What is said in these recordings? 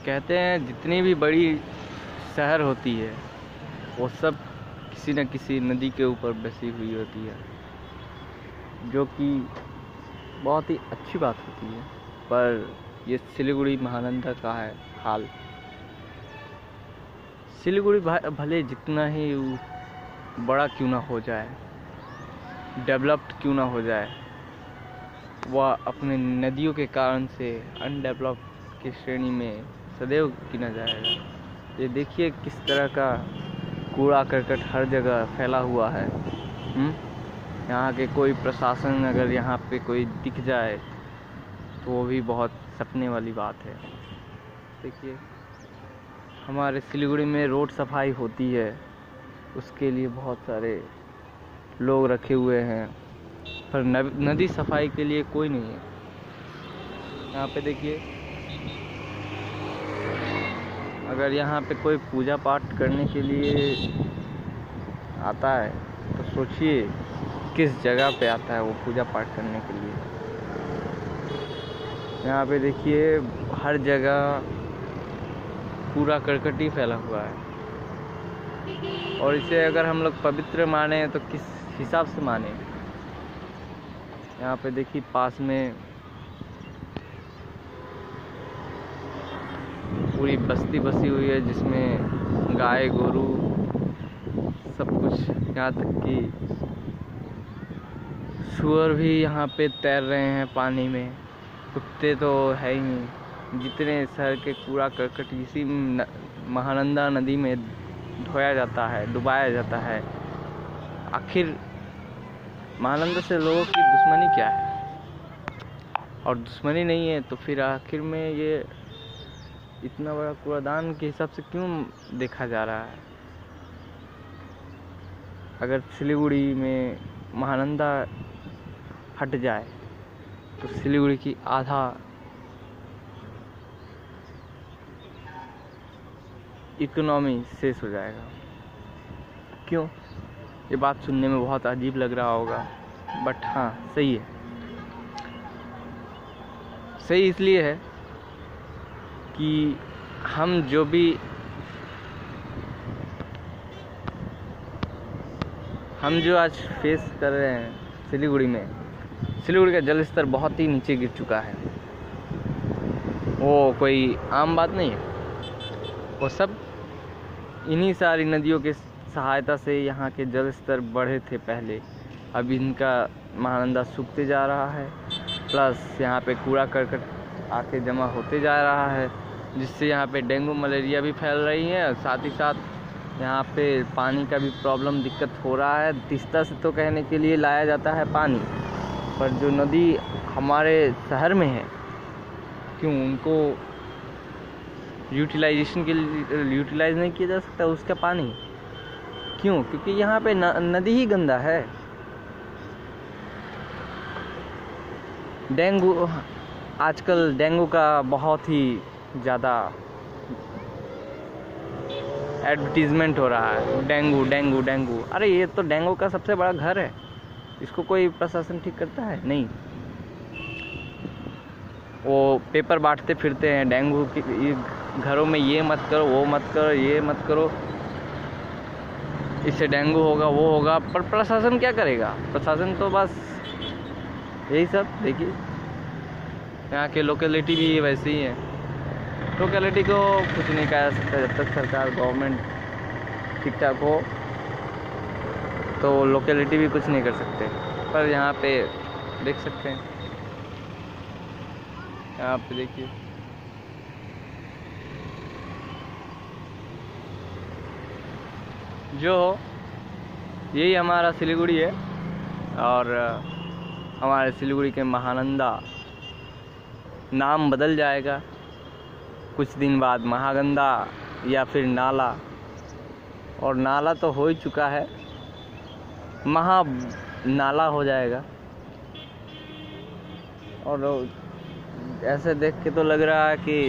कहते हैं जितनी भी बड़ी शहर होती है वो सब किसी न किसी नदी के ऊपर बसी हुई होती है, जो कि बहुत ही अच्छी बात होती है। पर ये सिलीगुड़ी महानंदा का है हाल। सिलीगुड़ी भले जितना ही बड़ा क्यों ना हो जाए, डेवलप्ड क्यों ना हो जाए, वह अपने नदियों के कारण से अनडेवलप्ड की श्रेणी में सदैव गिना जाएगा। ये देखिए किस तरह का कूड़ा करकट हर जगह फैला हुआ है। यहाँ के कोई प्रशासन अगर यहाँ पे कोई दिख जाए तो वो भी बहुत सपने वाली बात है। देखिए हमारे सिलीगुड़ी में रोड सफाई होती है, उसके लिए बहुत सारे लोग रखे हुए हैं, पर नदी सफाई के लिए कोई नहीं है। यहाँ पे देखिए अगर यहाँ पे कोई पूजा पाठ करने के लिए आता है तो सोचिए किस जगह पे आता है वो पूजा पाठ करने के लिए। यहाँ पे देखिए हर जगह पूरा करकट ही फैला हुआ है, और इसे अगर हम लोग पवित्र माने तो किस हिसाब से माने। यहाँ पे देखिए पास में पूरी बस्ती बसी हुई है, जिसमें गाय गोरू सब कुछ, यहाँ तक कि सूअर भी यहाँ पे तैर रहे हैं पानी में। कुत्ते तो है ही नहीं। जितने शहर के कूड़ा करकट इसी महानंदा नदी में धोया जाता है, डुबाया जाता है। आखिर महानंदा से लोगों की दुश्मनी क्या है? और दुश्मनी नहीं है तो फिर आखिर में ये इतना बड़ा कूड़ादान के हिसाब से क्यों देखा जा रहा है? अगर सिलीगुड़ी में महानंदा हट जाए तो सिलीगुड़ी की आधा इकोनॉमी शेष हो जाएगा। क्यों? ये बात सुनने में बहुत अजीब लग रहा होगा, बट हाँ सही है। सही इसलिए है कि हम जो आज फेस कर रहे हैं सिलीगुड़ी का जल स्तर बहुत ही नीचे गिर चुका है। वो कोई आम बात नहीं है। वो सब इन्हीं सारी नदियों के सहायता से यहाँ के जल स्तर बढ़े थे पहले। अब इनका महानंदा सूखते जा रहा है, प्लस यहाँ पे कूड़ा करकट आके जमा होते जा रहा है, जिससे यहाँ पे डेंगू मलेरिया भी फैल रही है। और साथ ही साथ यहाँ पे पानी का भी प्रॉब्लम दिक्कत हो रहा है। तीस्ता से तो कहने के लिए लाया जाता है पानी, पर जो नदी हमारे शहर में है, क्यों उनको यूटिलाइजेशन के लिए यूटिलाइज नहीं किया जा सकता उसका पानी? क्यों? क्योंकि यहाँ पे नदी ही गंदा है। डेंगू, आजकल डेंगू का बहुत ही ज़्यादा एडवर्टीजमेंट हो रहा है। डेंगू डेंगू डेंगू, अरे ये तो डेंगू का सबसे बड़ा घर है। इसको कोई प्रशासन ठीक करता है? नहीं। वो पेपर बांटते फिरते हैं डेंगू की घरों में, ये मत करो, वो मत करो, ये मत करो, इससे डेंगू होगा, वो होगा। पर प्रशासन क्या करेगा? प्रशासन तो बस यही सब। देखिए यहाँ के लोकेलिटी भी वैसे ही है। लोकेलिटी को कुछ नहीं कहा जा सकता। जब तक सरकार गवर्नमेंट ठीक ठाक हो तो लोकेलिटी भी कुछ नहीं कर सकते। पर यहाँ पे देख सकते हैं, यहाँ पे देखिए जो यही हमारा सिलीगुड़ी है। और हमारे सिलीगुड़ी के महानंदा नाम बदल जाएगा कुछ दिन बाद, महागंदा या फिर नाला। और नाला तो हो ही चुका है, महा नाला हो जाएगा। और ऐसे देख के तो लग रहा है कि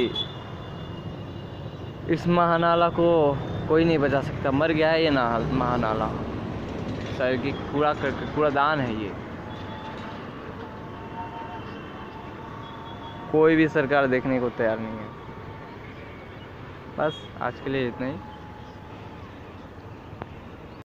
इस महानाला को कोई नहीं बचा सकता। मर गया है ये महानाला। शहर की कूड़ादान है ये। कोई भी सरकार देखने को तैयार नहीं है। बस आज के लिए इतना ही।